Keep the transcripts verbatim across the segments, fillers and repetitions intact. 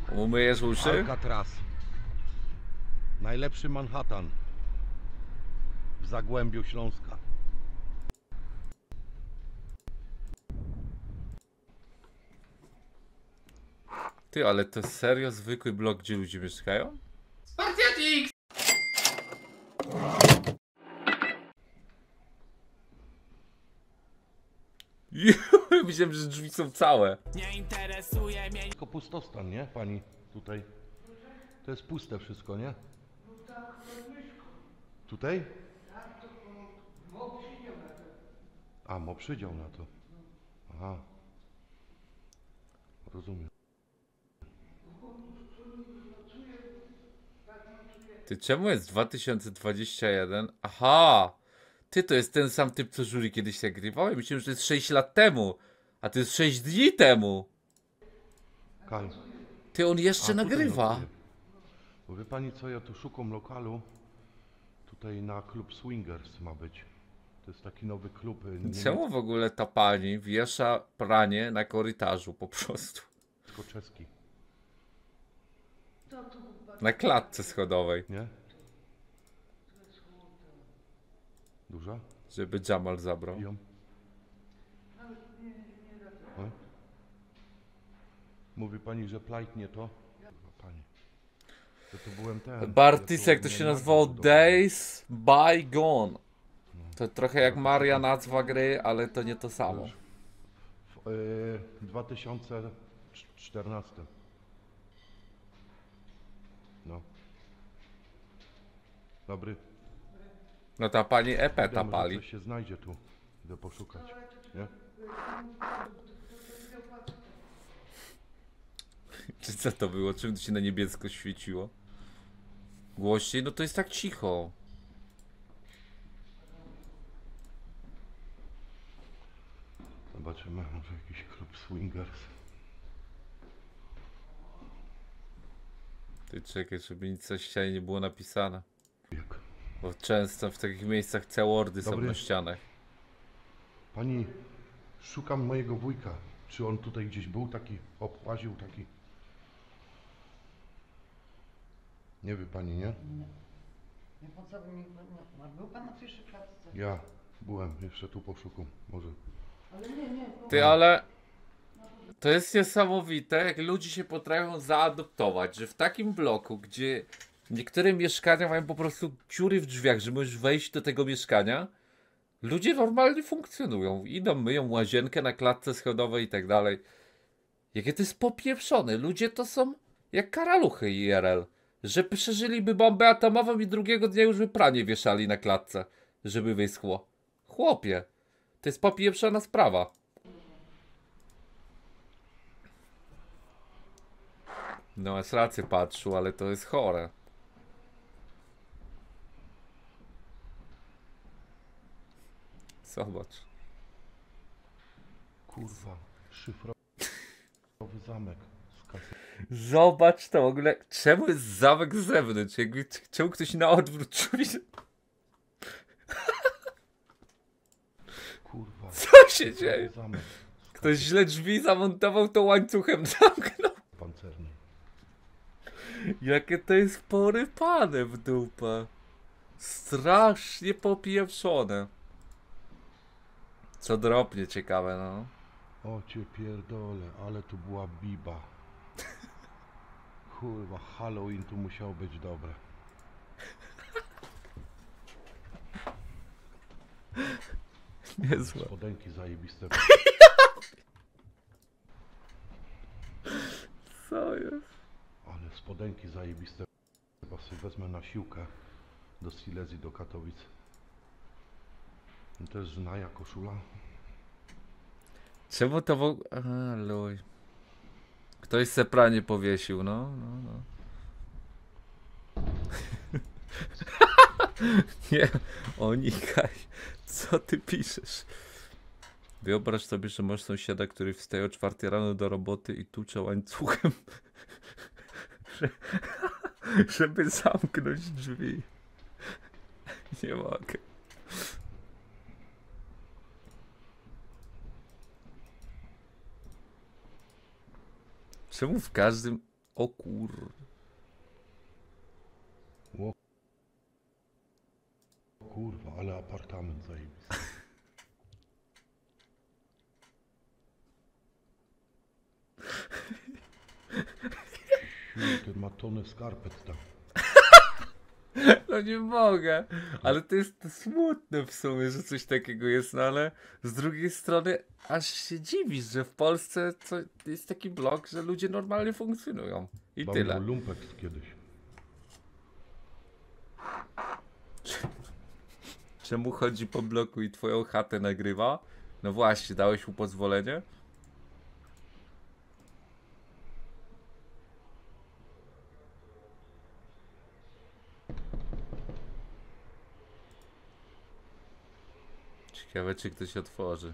Umyjesz uszy? Alcatraz. Najlepszy Manhattan. W Zagłębiu Śląska. Ty, ale to serio zwykły blok, gdzie ludzie mieszkają? Spartiatik! Myślałem, że drzwi są całe. Nie interesuje mnie. Tylko pustostan, nie? Pani tutaj. To jest puste wszystko, nie? Tutaj? A, mo przydział na to. Aha. Rozumiem. Ty, czemu jest dwa tysiące dwudziesty pierwszy? Aha! Ty, to jest ten sam typ, co Żuli kiedyś nagrywał? Ja myślałem, że to jest sześć lat temu. A to jest sześć dni temu. Kal. Ty, on jeszcze A, tutaj nagrywa. notuje. Bo wie pani co, ja tu szukam lokalu. Tutaj na klub Swingers ma być. To jest taki nowy klub. y, Czemu w ogóle ta pani wiesza pranie na korytarzu po prostu? Niemiecko-czeski. Na klatce schodowej. Nie? Duża? Żeby Jamal zabrał. Ją? No? Mówi pani, że plajtnie to? Pani. To, to byłem ten. Bartisek to ja się miałem nazywało nagród do- Days Bygone. To trochę jak Maria nazwa gry, ale to nie to samo. W y, dwa tysiące czternastym. No. Dobry. No ta pani E P ta Wiadomo, że pali. coś się znajdzie tu. Idę poszukać. Nie? Czy co to było? Czym to się na niebiesko świeciło? Głośniej? No to jest tak cicho. Zobaczymy, może jakiś klub Swingers. Ty czekaj, żeby nic na ścianie nie było napisane. Jak? Bo często w takich miejscach C-wordy są Dobry. na ścianach. Pani, szukam mojego wujka. Czy on tutaj gdzieś był taki, obłaził taki? Nie wie pani, nie? Nie pan co by mi... No, a był pan na pierwszej klatce? Ja byłem, jeszcze tu poszukam, może. Ale nie, nie. Ty, ale to jest niesamowite, jak ludzie się potrafią zaadoptować, że w takim bloku, gdzie niektóre mieszkania mają po prostu dziury w drzwiach, że możesz wejść do tego mieszkania, ludzie normalnie funkcjonują. Idą, myją łazienkę na klatce schodowej i tak dalej. Jakie to jest popieprzone. Ludzie to są jak karaluchy I R L. Że przeżyliby bombę atomową i drugiego dnia już by pranie wieszali na klatce, żeby wyschło. Chłopie, to jest popieprzona sprawa. No, masz rację, patrzył, ale to jest chore. Zobacz. Kurwa, szyfrowy zamek z kasy. Zobacz to w ogóle. Czemu jest zamek z zewnątrz? Jakby, czemu ktoś na odwrót czuli? Kurwa. Co się dzieje? Zamek Ktoś źle drzwi zamontował, to łańcuchem zamknął. pancerny. Jakie to jest porypane w dupę. Strasznie popieprzone. Co drobnie ciekawe, no. O cię pierdolę, ale tu była biba. Kurwa, Halloween tu musiał być dobre. Niezłe. Spodenki zajebiste. Co jest? Ale spodenki zajebiste. Chyba sobie wezmę na siłkę do Silesii, do Katowic. I to jest znaja koszula. Czemu to w ogóle... Aha, luj. Ktoś se pranie powiesił, no, no, no. Nie, unikaj. Co ty piszesz? Wyobraź sobie, że masz sąsiada, który wstaje o czwartej rano do roboty i tucze łańcuchem, żeby zamknąć drzwi. Nie mogę. Czemu w każdym O kur... O kurwa, ale apartament zajebisty. Ten ma tonę skarpet tam. No nie mogę, ale to jest smutne w sumie, że coś takiego jest, no ale z drugiej strony aż się dziwisz, że w Polsce co, jest taki blok, że ludzie normalnie funkcjonują i Mam tyle. lumpek kiedyś. Czemu chodzi po bloku i twoją chatę nagrywa? No właśnie, dałeś mu pozwolenie? Ciekawe, czy ktoś otworzy.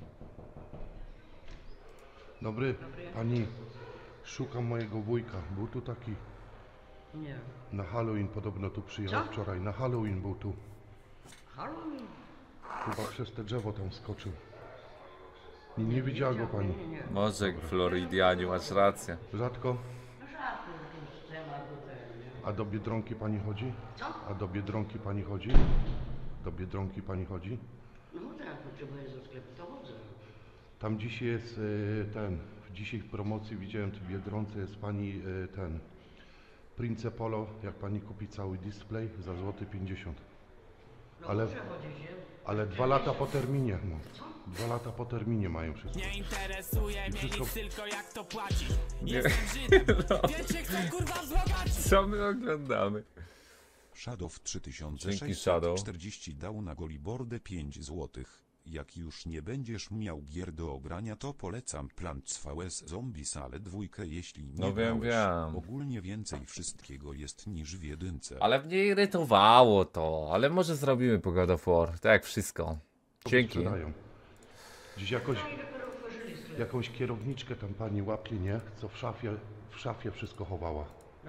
Dobry, pani, szukam mojego wujka. Był tu taki Nie. na Halloween, podobno tu przyjechał Co? wczoraj. Na Halloween był tu. Halloween? Chyba przez te drzewo tam skoczył. Nie, nie widziała go pani. Nie, nie. Może Floridianie, masz rację. Rzadko. Rzadko tu temat do tego, nie? A do Biedronki pani chodzi? Co? A do Biedronki pani chodzi? Do Biedronki pani chodzi? No tak, potrzebuję ze sklepu, to chodzę. Tam dzisiaj jest y, ten, dzisiaj w promocji widziałem w Biedronce jest pani y, ten Prince Polo, jak pani kupi cały display za złoty pięćdziesiąt. No Ale, dobrze chodzi się. ale dwa lata po terminie, no. Dwa lata po terminie mają wszystko. Nie interesuje mnie wszystko- nic, tylko jak to płacić. Jestem Żydem, wiecie kto kurwa wzbogaci. Co my oglądamy? Shadow trzy tysiące Dzięki, sześćset Shadow. czterdzieści dał na Golibordę pięć złotych. Jak już nie będziesz miał gier do ogrania, to polecam Plants vs Zombies, ale dwójkę jeśli nie No wiem, grałeś. wiem. Ogólnie więcej wszystkiego jest niż w jedynce. Ale mnie irytowało to, ale może zrobimy po God of War, tak jak wszystko. Dzięki. Sprzedają. Dziś jakoś, jakąś kierowniczkę tam pani łapie, nie? Co w szafie, w szafie wszystko chowała.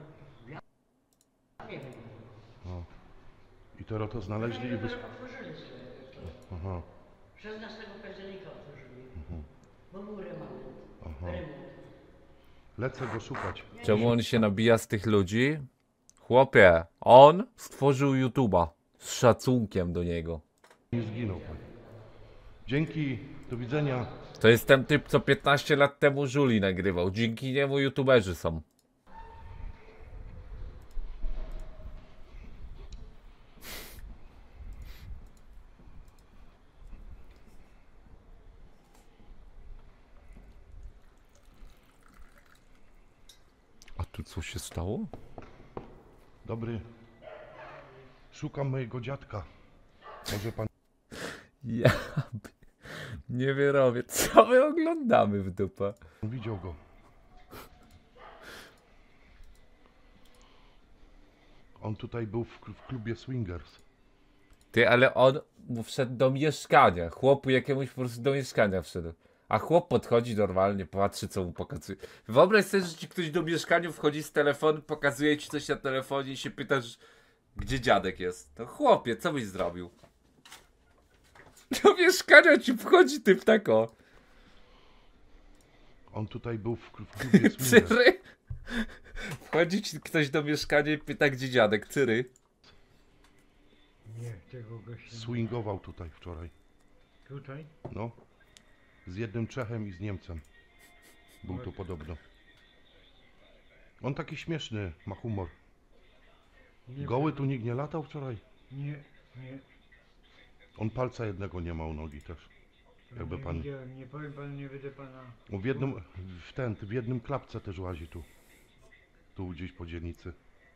Nie wiem. I teraz to znaleźli i wys... Otworzyli sobie. Aha. szesnastego października otworzyli. Bo był remontowany. Aha. Remont. Lecę go szukać. Czemu on się nabija z tych ludzi? Chłopie, on stworzył YouTube'a z szacunkiem do niego. Nie zginął pan. Dzięki, do widzenia. To jest ten typ, co piętnaście lat temu Żuli nagrywał. Dzięki niemu YouTuberzy są. A tu co się stało? Dobry. Szukam mojego dziadka. Może pan... Ja nie wierowie, co my oglądamy w dupę? widział go. On tutaj był w, w klubie Swingers. Ty, ale on mu wszedł do mieszkania. Chłopu jakiemuś po prostu do mieszkania wszedł. A chłop podchodzi normalnie, patrzy co mu pokazuje. Wyobraź sobie, że ci ktoś do mieszkania wchodzi z telefonu, pokazuje ci coś na telefonie i się pytasz, gdzie dziadek jest. To chłopie, co byś zrobił? Do mieszkania ci wchodzi typ tako. On tutaj był w, w klubie Swingers. Cyry. Wchodzi ci ktoś do mieszkania i pyta, gdzie dziadek. Cyry. Nie, tego gościa. Swingował tutaj wczoraj. Tutaj? No. Z jednym Czechem i z Niemcem. Był tu podobno. On taki śmieszny, ma humor. Nie, Goły tu nikt nie latał wczoraj? Nie, nie. On palca jednego nie ma u nogi też. Jakby nie pan... widziałem, nie powiem panu, nie będę pana. O, w jednym, w ten, w jednym klapce też łazi tu. Tu gdzieś po dzielnicy.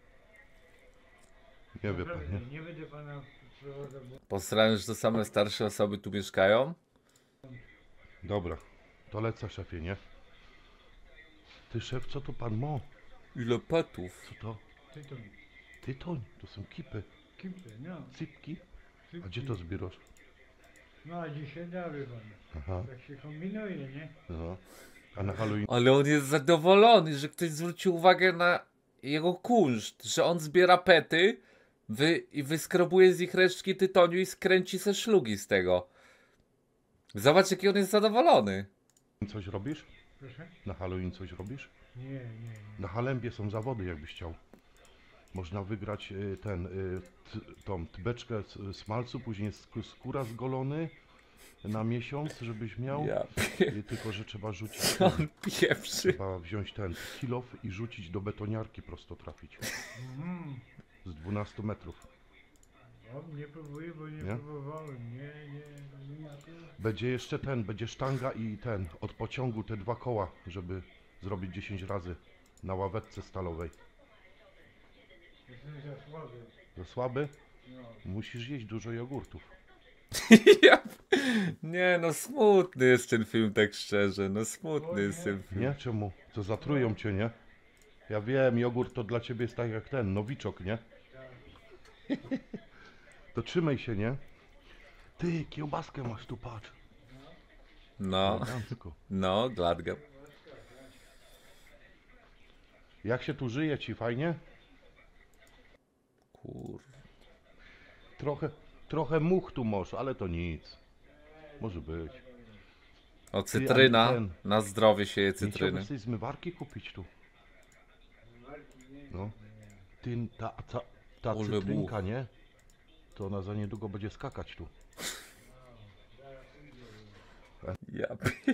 Nie wie pan, Naprawdę, nie? nie będę pana wprowadzał, bo Posrałem, że to same starsze osoby tu mieszkają. Dobra, to lecę szefie, nie? Ty szef, co to pan ma? Ile petów? Co to? ty to Tytoń, to są kipy, kipy, no. cypki. Cypki. A gdzie to zbierasz? No a dzisiaj dały pan. Aha, Tak się kombinuje, nie? no. A na Halloween Ale on jest zadowolony, że ktoś zwrócił uwagę na jego kunszt, że on zbiera pety wy, i wyskrobuje z ich resztki tytoniu i skręci se szlugi z tego. Zobacz, jaki on jest zadowolony. coś robisz? Proszę? Na Halloween coś robisz? Nie, nie, nie. Na Halembie są zawody, jakbyś chciał. Można wygrać y, ten, y, t, tą tbeczkę s- smalcu, później sk- skóra zgolony na miesiąc, żebyś miał. Ja Y, tylko, że trzeba rzucić, Co on pieprzy? trzeba wziąć ten kilof i rzucić do betoniarki, prosto trafić. Mhm. Z dwunastu metrów. O, nie próbuję, bo nie, Nie? próbowałem. Nie, nie, nie ma tu. Będzie jeszcze ten, będzie sztanga i ten, od pociągu te dwa koła, żeby zrobić dziesięć razy na ławeczce stalowej. Jestem za słaby. Za słaby? No. Musisz jeść dużo jogurtów. Ja... Nie no, smutny jest ten film, tak szczerze. No smutny jest ten film. Nie? Czemu? To zatrują cię, nie? Ja wiem, jogurt to dla ciebie jest tak jak ten, nowiczok, nie? To trzymaj się, nie? Ty, kiełbaskę masz tu, patrz. No, Elegancko. no, gladga. Jak się tu żyje ci, fajnie? Kur... Trochę, trochę much tu masz, ale to nic. Może być. O, cytryna. ten- Na zdrowie się je Nie cytryny. chciałbyś tej zmywarki kupić tu? No. Ty, ta, ta, ta Ulwy cytrynka, buch. nie? To ona za niedługo będzie skakać tu. Ja pier...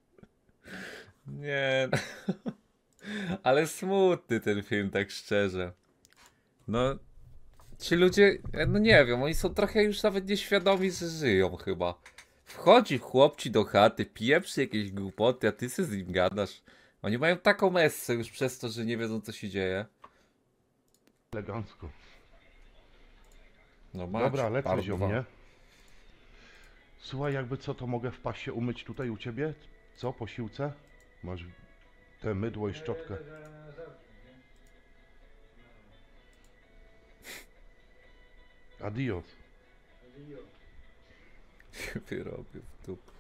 Nie no. Ale smutny ten film, tak szczerze. No, ci ludzie, no nie wiem, oni są trochę już nawet nieświadomi, że żyją chyba. Wchodzi chłopci do chaty, pieprzy jakieś głupoty, a ty się z nim gadasz. Oni mają taką messę już przez to, że nie wiedzą, co się dzieje. Elegancko. No macie, Dobra, lecę bardzo ziom, wam. nie? Słuchaj, jakby co, to mogę w pasie umyć tutaj u ciebie? Co, po siłce? Masz te mydło i szczotkę. Adios. Wyrobię w dupę.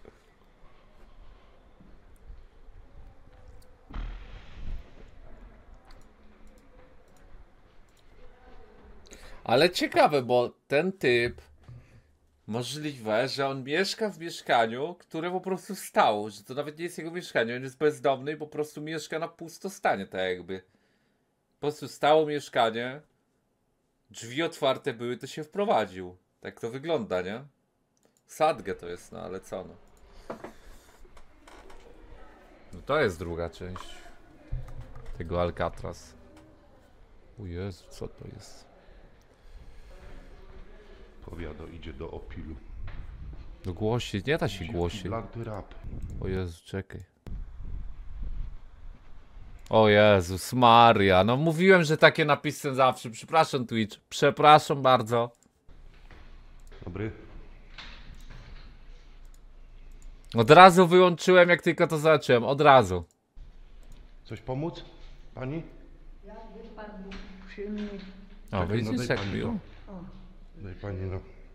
Ale ciekawe, bo ten typ możliwe, że on mieszka w mieszkaniu, które po prostu stało, że to nawet nie jest jego mieszkanie, on jest bezdomny i po prostu mieszka na pustostanie, tak jakby. Po prostu stało mieszkanie, drzwi otwarte były, to się wprowadził. Tak to wygląda, nie? Sadgę to jest, no ale co no. No to jest druga część tego Alcatraz. O Jezu, co to jest? Powiado, idzie do opilu. No głośniej, nie da się Dziwki, głośniej. blanty rap. O Jezu, czekaj. O Jezus Maria, no mówiłem, że takie napisy zawsze. Przepraszam Twitch, przepraszam bardzo. Dobry. Od razu wyłączyłem, jak tylko to zacząłem, od razu. Coś pomóc? Pani? Jakby pan był przyjemny. O, Czekaj, no widzisz daj jak pani miło? O, Daj pani, no.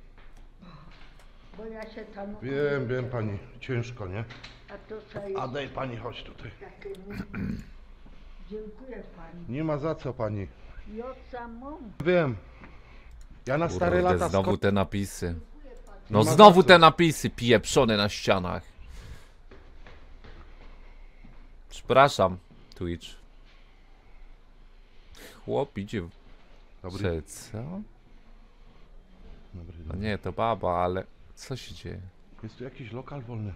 bo ja się tam... Wiem, wiem pani. Ciężko, nie? A to co jest A daj pani, chodź tutaj. takie... Dziękuję pani. Nie ma za co pani. I od samą. Wiem. Ja na stare Kurde, lata znowu sko- te napisy. Nie No ma znowu za co. te napisy pieprzone na ścianach. Przepraszam, Twitch. Chłop idzie... Dobry. Że co? Dobry, No dobry. nie, to baba, ale co się dzieje? Jest tu jakiś lokal wolny.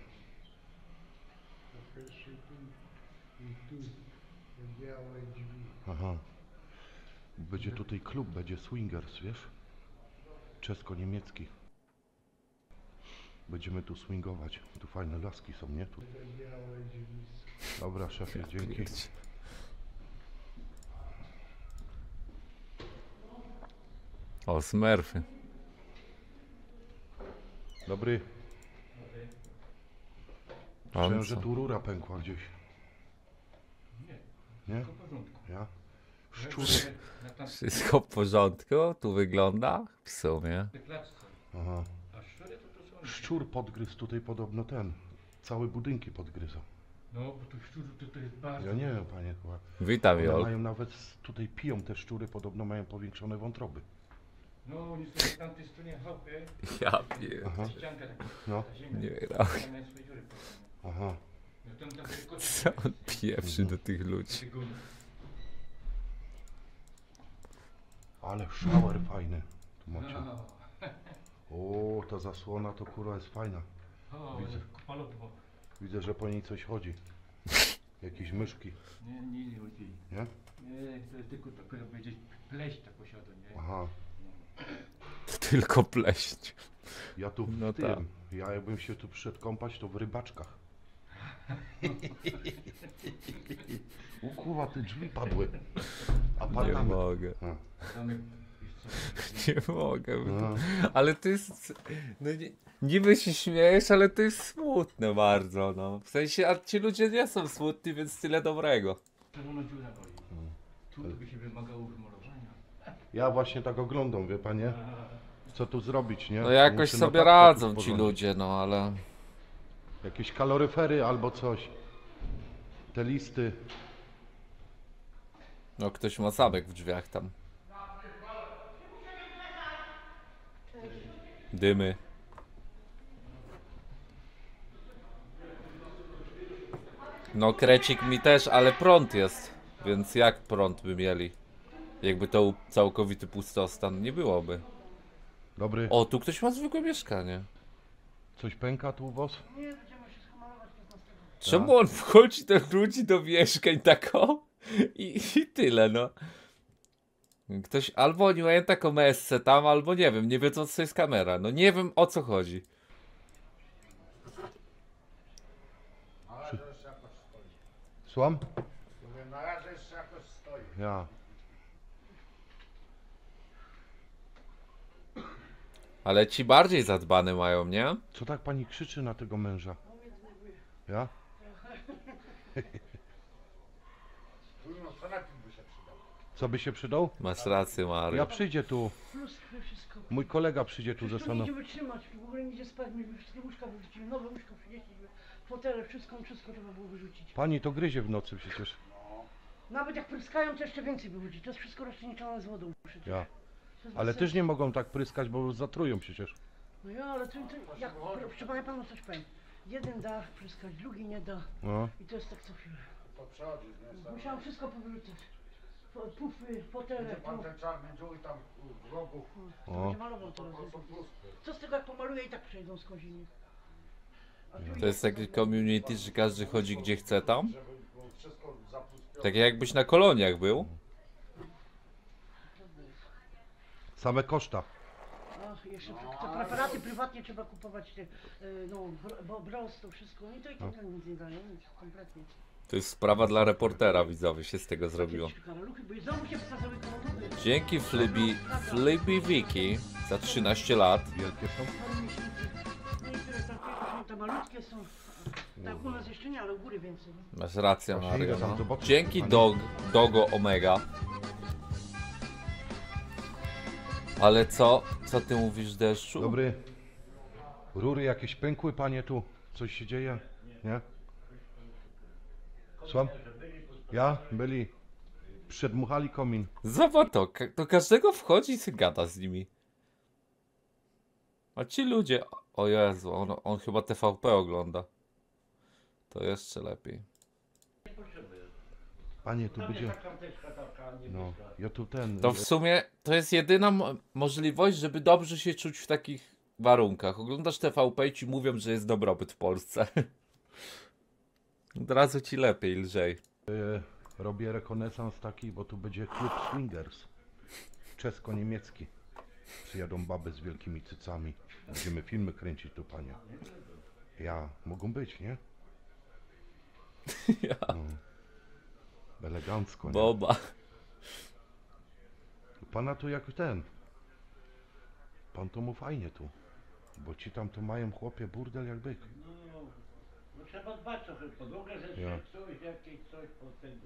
I tu białe drzwi. Aha. Będzie tutaj klub, będzie swingers, wiesz? Czesko-niemiecki. Będziemy tu swingować. Tu fajne laski są, nie? Tu. Białe drzwi. Dobra, szefie, dzięki. O, Smurfy. Dobry. Pan Myślałem, że co? tu rura pękła gdzieś. Nie? Ja? Szczur. Wszystko w porządku? Tu wygląda? W sumie. Aha. Szczur podgryzł tutaj podobno ten. Całe budynki podgryzał. No, bo tu szczur to, to jest bardzo... Ja nie wiem, panie chyba. Witam, One Jol. mają nawet, s- tutaj piją te szczury, podobno mają powiększone wątroby. No, oni są na tamtej stronie chałupy. Ja pier... Aha. Ścianka taka, No, ta ziemia. Nie wiem. Tam mają swoje dziury. aha. No tam, tam te koty, Co on pieprzy do tych ludzi? tego... Ale shower fajny. Tu macie. No. O, ta zasłona to kurwa jest fajna. O, Widzę. palowo. Widzę, że po niej coś chodzi. Jakieś myszki, Nie, nie, nie chodzi. nie? Nie, to jest tylko tak, jak powiedzieć, pleść tak posiada, nie? Aha. Tylko pleść. Ja tu w No tym. tak. Ja jakbym się tu przyszedł kąpać, to w rybaczkach. O kurwa, te drzwi padły. Nie Apartament. mogę. A, Tam jak, wiesz co, Nie mogę. no. Ale to jest... No nie, niby się śmiejesz, ale to jest smutne bardzo, no. W sensie, a ci ludzie nie są smutni, więc tyle dobrego. czerwona dziura boli. Tu by się wymagało już malowania. Ja właśnie tak oglądam, wie panie? Co tu zrobić, nie? No jakoś Muszę sobie notatkę radzą tu ci porządzić. ludzie, no ale... Jakieś kaloryfery albo coś. Te listy. No ktoś ma zamek w drzwiach tam. Dymy. No krecik mi też, ale prąd jest. Więc jak prąd by mieli? Jakby to całkowity pustostan nie byłoby. Dobry. O, tu ktoś ma zwykłe mieszkanie. Coś pęka tu u was? Nie, będziemy wszystko malować piętnastego. Czemu on wchodzi do ludzi do mieszkań tako? I, I tyle, no. Ktoś albo oni mają taką mesę tam, albo nie wiem, nie wiedzą co jest kamera. No nie wiem o co chodzi. Słucham? Mówię, na razie jeszcze jakoś stoi. Ja. Ale ci bardziej zadbane mają, nie? Co tak pani krzyczy na tego męża? Ja? No, sanepid by się przydał. Co by się przydał? Masz rację, Mario. Ja przyjdzie tu. Plus wszystko. Mój kolega przyjdzie tu ze Wszystko nie stanu. idzie wytrzymać, w ogóle nie idzie spać, my wszystkie łóżka wyrzucimy, nowe łóżka przynieśliśmy, fotele, wszystko, wszystko trzeba było wyrzucić. Pani to gryzie w nocy przecież. Nawet jak pryskają, to jeszcze więcej wychodzi, to jest wszystko rozcieńczone z wodą przecież. Ja. To jest Ale bez też sensu. nie mogą tak pryskać, bo zatrują przecież. No ja, ale to, to jak, proszę pana, panu coś powiem. Jeden da pryskać, drugi nie da No. i to jest tak co chwilę. To przechodzi, nie? Musiałam wszystko powyrzucać. Po- Pufy, fotele, Pan tu. ten czarny dziób i tam w rogu. To O. będzie malował teraz. To są pustki. Co z tego jak pomaluję i tak przejdą z koziny. A tu To jest takie community, że każdy chodzi gdzie chce tam. Żeby było wszystko zapustione. Tak jakbyś na koloniach był. Same koszta. Ach, jeszcze te preparaty prywatnie trzeba kupować, te, y, no, br- bo bros to wszystko, oni to i tak nic nie dają, nic kompletnie. To jest sprawa dla reportera, widzowie, się z tego zrobiło. Takie karaluchy, bo i znowu się pokazały komodowy. Dzięki Flibi, Flibi Wiki za trzynaście lat. Wielkie są. Parę miesięcy. Niektóre takie są te malutkie są, tak u nas jeszcze nie, ale u góry więcej. No. Masz rację, Właśnie Mario. idę tam No. zobaczyć, Dzięki panie. Dog, Dogo Omega. Ale co? Co ty mówisz, Deszczu? Dobry. Rury jakieś pękły, panie tu. Coś się dzieje? Nie? Słucham? Ja? Byli. Przedmuchali komin. Zobacz to, ka- do każdego wchodzi i się gada z nimi. A ci ludzie... O Jezu, on, on chyba T V P ogląda. To jeszcze lepiej. Panie, tu będzie... No, ja tu ten... To w sumie to jest jedyna mo- możliwość, żeby dobrze się czuć w takich warunkach. Oglądasz T V P i ci mówią, że jest dobrobyt w Polsce. Od razu ci lepiej, lżej. e, robię rekonesans taki, bo tu będzie klub swingers. Czesko-niemiecki. Przyjadą baby z wielkimi cycami. Będziemy filmy kręcić tu, panie. Ja, mogą być, nie? Ja. No. Elegancko, nie? Boba. Pana tu jak ten. Pan to mu fajnie tu. Bo ci tam to mają chłopie burdel jak byk. No trzeba dbać trochę podłogę, że Ja. się coś, jakieś coś pod tego.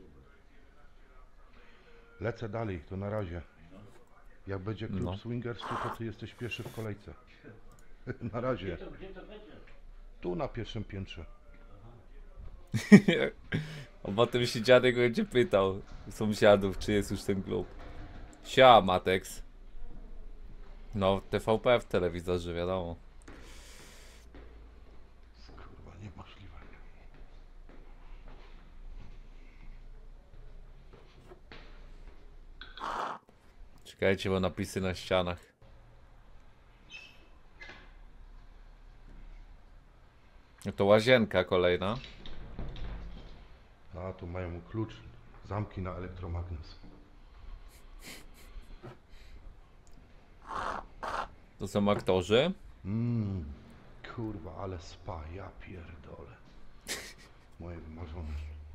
Lecę dalej, to na razie. Jak będzie klub No. swingers, tu, to ty jesteś pierwszy w kolejce. Na razie. To gdzie to będzie? Tu na pierwszym piętrze. A potem się dziadek będzie pytał sąsiadów, czy jest już ten klub. Sia, Matex. No, T V P w telewizorze, wiadomo. Kurwa, niemożliwe. Czekajcie, bo napisy na ścianach. No to łazienka kolejna. A tu mają klucz, zamki na elektromagnes. To są aktorzy. Mmm, kurwa, ale spa, ja pierdolę. Moje wymarzone.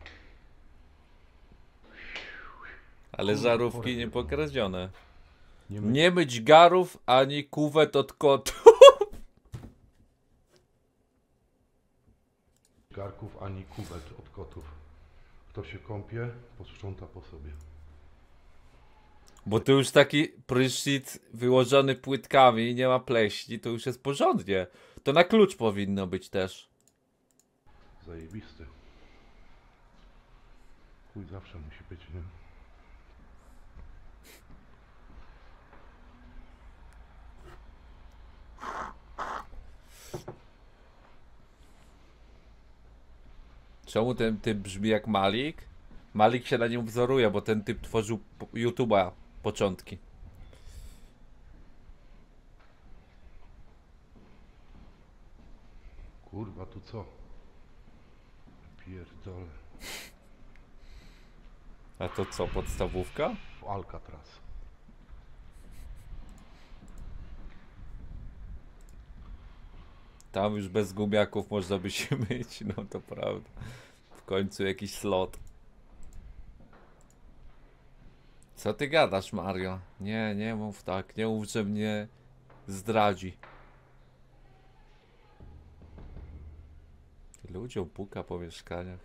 Ale żarówki nie pokradzione. Nie, Nie myć garów ani kuwet od kotu. garków ani kuwet od kotów. Kto się kąpie, posprząta po sobie. Bo tu już taki prysznic wyłożony płytkami i nie ma pleśni, to już jest porządnie. To na klucz powinno być też. Zajebisty. Chuj zawsze musi być, nie? Czemu ten typ brzmi jak Malik? Malik się na nim wzoruje, bo ten typ tworzył YouTube'a początki. Kurwa, tu co? Pierdolę. A to co, podstawówka? W Alcatraz. Tam już bez gumiaków można by się myć, no to prawda. W końcu jakiś slot. Co ty gadasz, Mario? Nie, nie mów tak, nie mów, że mnie zdradzi. Ludziom puka po mieszkaniach.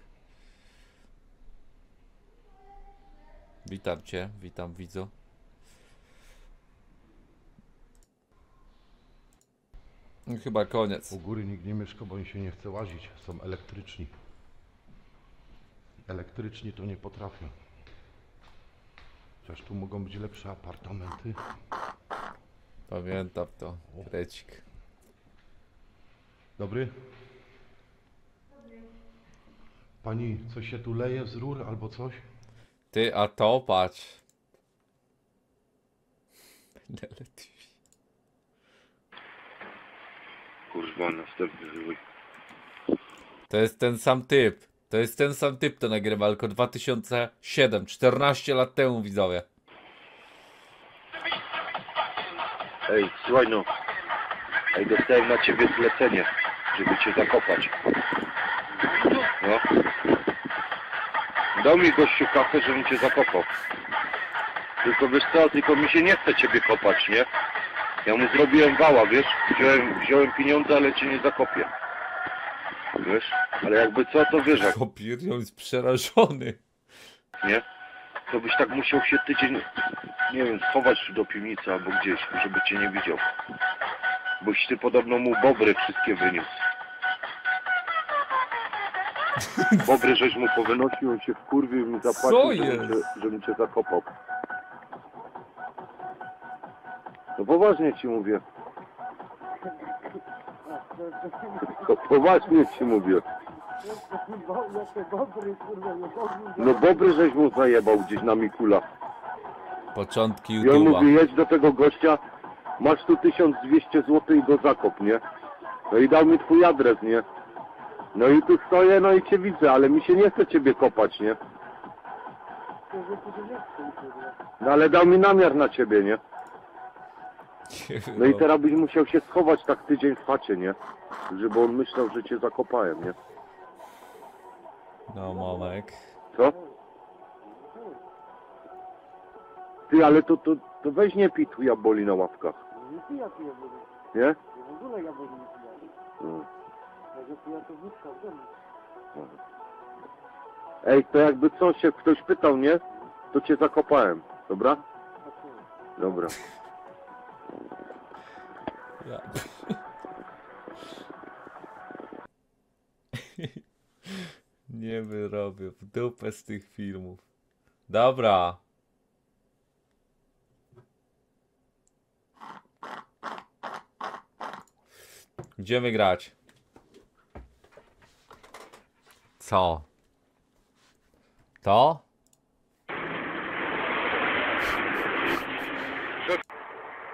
Witam cię, witam widzu. No, chyba koniec. U góry nikt nie mieszka, bo im się nie chce łazić. Są elektryczni. Elektryczni to nie potrafią. Chociaż tu mogą być lepsze apartamenty. Pamiętam to, krecik. Dobry? Pani, coś się tu leje z rur albo coś? Ty, a to patrz. Kurwa, następny zwój. To jest ten sam typ. To jest ten sam typ, to nagrywa, tylko dwa tysiące siedem, czternaście lat temu, widzowie. Ej, słuchaj no. Ej, dostałem na ciebie zlecenie, żeby cię zakopać. No. Dał mi gościu kasę, żebym cię zakopał. Tylko wiesz co, tylko mi się nie chce ciebie kopać, nie? Ja mu zrobiłem wała, wiesz? Wziąłem, wziąłem pieniądze, ale cię nie zakopię. Wiesz? Ale jakby co, to wiesz jak, Kopir, on jest przerażony. nie? To byś tak musiał się tydzień, nie wiem, schować do piwnicy albo gdzieś, żeby cię nie widział. Boś ty podobno mu bobry wszystkie wyniósł. Bobry żeś mu powynosił, on się wkurwił i mi zapłacił, Co żebym jest? cię, żebym cię zakopał. No poważnie ci mówię. No poważnie ci mówię. No bobry żeś mu zajebał gdzieś na Mikula. Początki I on mówi, YouTube'a. jedź do tego gościa, masz tu tysiąc dwieście złotych i go zakop, nie? No i dał mi twój adres, nie? No i tu stoję, no i cię widzę, ale mi się nie chce ciebie kopać, nie? No ale dał mi namiar na ciebie, nie? No i teraz byś musiał się schować tak tydzień w chacie, nie? Żeby on myślał, że cię zakopałem, nie? No, Momek. Co? Ty, ale to, to, to weź nie pij tu jaboli na ławkach. Nie? No. Ej, to jakby coś się ktoś pytał, nie? To cię zakopałem, dobra? Dobra. Ja. Nie wyrobię w dupę z tych filmów. Dobra. Idziemy grać. Co? To?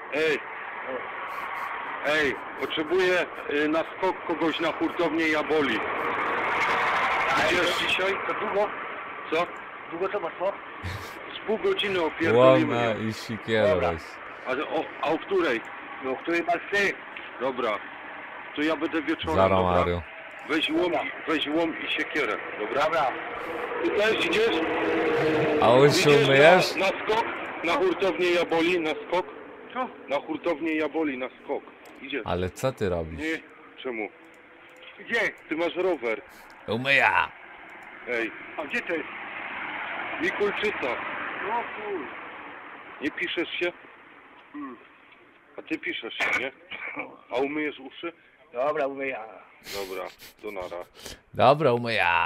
Ej, ej, potrzebuję y, na skok kogoś na hurtownię Jaboli. Idziesz dzisiaj? To długo? Co? Długo to ma trwa? Z pół godziny opierdolimy Łoma ją. i sikiera. A, o, a o której? No, który masz ty? Dobra. To ja będę wieczorem, Zara dobra? Mario. Weź łom, weź łom i siekierę, dobra? Dobra. Ty też idziesz? A on się Idziesz umyjesz? na, na skok? Na hurtownię Jaboli, na skok? Co? Na hurtownię Jaboli, na skok. Idziesz? Ale co ty robisz? Nie, czemu? Gdzie? Ty masz rower. Umyja! Ej, A gdzie to jest? Mikulczyca, No kur... nie piszesz się? Hmm. A ty piszesz się, nie? A umyjesz uszy? Dobra, mówię ja. Dobra, to nara. Dobra, umyja!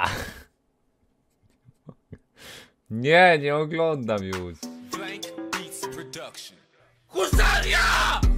Nie, nie oglądam już. Blank Beats Production. Husaria!